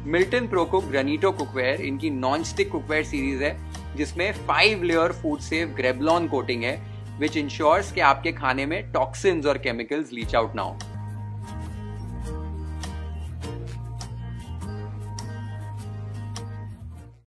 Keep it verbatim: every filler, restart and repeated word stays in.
Milton pro cook Granito cookware इनकी non stick cookware series है जिसमें five layer food safe Greblon coating है which ensures कि आपके खाने में टॉक्सिन्स और केमिकल्स लीच आउट ना हो।